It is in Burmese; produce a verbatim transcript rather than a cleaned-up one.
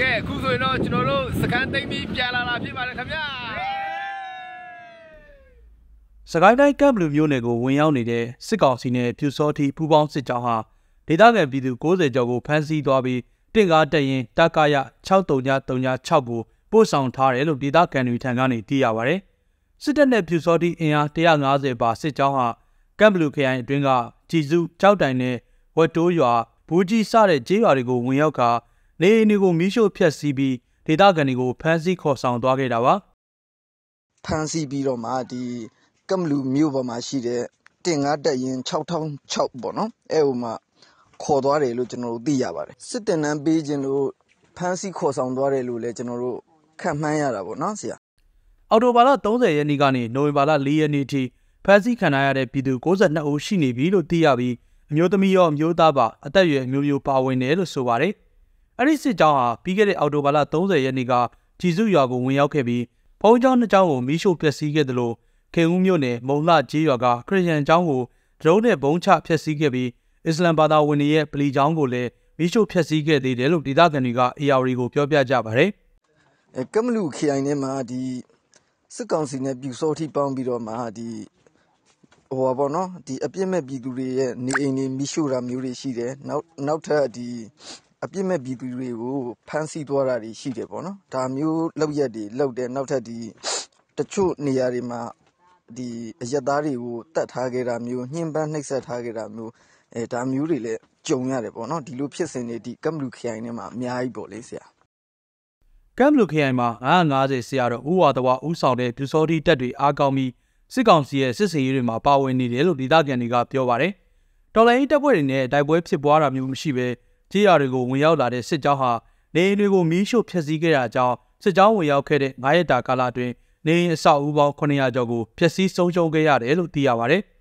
ကဲအခုဆိုရင်တော့ကျွန်တော်တို့စကန်သိမ်းပြီးပြန်လာတာဖြစ်ပါတယ်ခင်ဗျာစကိုင်းတိုင်းကမ်ဘလူးမြို့နယ်ကိုဝင်ရောက်နေတဲ့စစ်ကောင်စီနဲ့ပြူစောတိပူးပေါင်းစစ်ကြောင်းဟာဒေသခံပြည်သူ၉၀ကျော်ကိုဖမ်းဆီးသွားပြီးတင့်ကားတက်ရင်တက္ကရ၆၃ည၃ည၆ကိုပို့ဆောင်ထားတယ်လို့ဒေသခံတွေထံကနေသိရပါတယ်။စစ်တပ်နဲ့ပြူစောတိအင်အား၁၅၀ပါစစ်ကြောင်းဟာကမ်ဘလူးခရိုင်အတွင်းကကြည်စုကြောက်တိုင်နဲ့ဝက်တိုးရွာဘူးကြီးစတဲ့ကျေးရွာတွေကိုဝင်ရောက်ကာနေအိမ်တွေကိုမီးရှို့ဖျက်ဆီးပြီးဒေသခံတွေကိုဖမ်းဆီးခေါ်ဆောင်သွားခဲ့တာပါဖမ်းဆီးပြီးတော့မှဒီကမ်ဘလူးမြို့ပေါ်မှာရှိတဲ့တင်ကားတက်ရင်၆ထောင်၆ပေါ့နော်အဲဟိုမှာခေါ်သွားတယ်လို့ကျွန်တော်တို့သိရပါတယ်စစ်တင်နန်းပေးခြင်းလို့ဖမ်းဆီးခေါ်ဆောင်သွားတယ်လို့လည်းကျွန်တော်တို့ခန့်မှန်းရတာပေါ့နော်ဆရာအော်တိုဘာလ၃၀ရက်နေ့ကနေနိုဝင်ဘာလ၄ရက်နေ့ထိဖမ်းဆီးခံရတဲ့ပြည်သူ၉၂ဦးရှိနေပြီလို့သိရပြီးအမျိုးသမီးရောအမျိုးသားပါအသက်အရွယ်အမျိုးမျိုးပါဝင်တယ်လို့ဆိုပါတယ်အဲ့ဒီစစ်ကြောင်းဟာပြီးခဲ့တဲ့အော်တိုဘာလ၃၀ရက်နေ့ကကြည်စုရွာကိုဝင်ရောက်ခဲ့ပြီးဘုံကျောင်းနှစ်ကျောင်းကိုမီးရှို့ဖျက်ဆီးခဲ့တယ်လို့ခေဦးမြို့နယ်မုံလှကျေးရွာကခရစ်ယာန်ကျောင်းကိုဒရုန်းနဲ့ဘုံချဖျက်ဆီးခဲ့ပြီးအစ္စလမ်ဘာသာဝင်တွေရဲ့ပလီကျောင်းကိုလည်းမီးရှို့ဖျက်ဆီးခဲ့သေးတယ်လို့ဒေသခံတွေကအေယာရီကိုပြောပြကြပါတယ်အဲကမ်ဘလူးခရိုင်ထဲမှာဒီစစ်ကောင်စီနဲ့ပြူစောတိပေါင်းပြီးတော့မှဒီဟိုပါပေါ့နော်ဒီအပြစ်မဲ့ပြည်သူတွေရဲ့နေအိမ်တွေမီးရှို့တာမျိုးတွေရှိတယ်နောက်နောက်ထပ်ဒီအပြစ်မဲ့ပြည်သူတွေကိုဖမ်းဆီးသွားတာတွေရှိတယ်ပေါ့နော်ဒါမျိုးလောက်ရက်တွေလောက်တယ်နောက်ထပ်ဒီတချို့နေရာတွေမှာဒီအရက်သားတွေကိုတတ်ထားခဲ့တာမျိုးညှဉ်းပန်းနှိပ်စက်ထားခဲ့တာမျိုးအဲဒါမျိုးတွေလည်းကြုံရတယ်ပေါ့နော်ဒီလိုဖြစ်စဉ်တွေဒီကမ်ဘလူးခရိုင်ထဲမှာအများကြီးပေါ့လေဆရာကမ်ဘလူးခရိုင်မှာ၅၅၀ဆရာတော်ဦးဝါတော်ဦးဆောင်တဲ့ပြူစောတိတပ်တွေအားကောင်းပြီးစစ်ကောင်စီရဲ့စစ်စင်ရေးတွေမှာပါဝင်နေတယ်လို့ဒေသခံတွေကပြောပါတယ်တော်လိုင်းတပ်ဖွဲ့တွေနဲ့တိုက်ပွဲဖြစ်ပွားတာမျိုးမရှိဘဲကြေးရွာတွေကိုဝင်ရောက်လာတဲ့စစ်ကြောင်းဟာနေအိမ်တွေကိုမီးရှို့ဖျက်ဆီးခဲ့တာကြောင့်စစ်ကြောင်းဝင်ရောက်ခဲ့တဲ့၅ရက်တာကာလအတွင်းနေအိမ်အဆောက်အဦပေါင်း၉၀၀ကျော်ကိုဖျက်ဆီးဆုံးရှုံးခဲ့ရတယ်လို့သိရပါတယ်